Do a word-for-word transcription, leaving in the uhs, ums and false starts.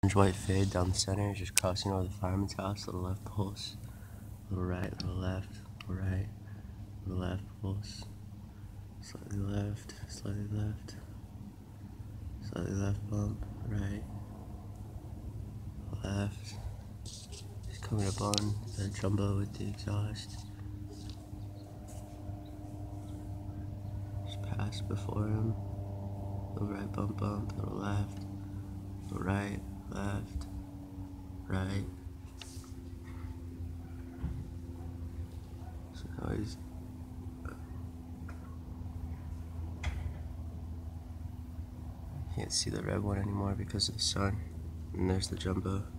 White fade down the center, just crossing over the fireman's house, little left pulse, little right, little left, little right, little left pulse, slightly left, slightly left, slightly left bump, right, left, just coming up on the jumbo with the exhaust, just pass before him, little right bump bump, little left, little right, left, right. So now he's can't see the red one anymore because of the sun. And there's the jumbo.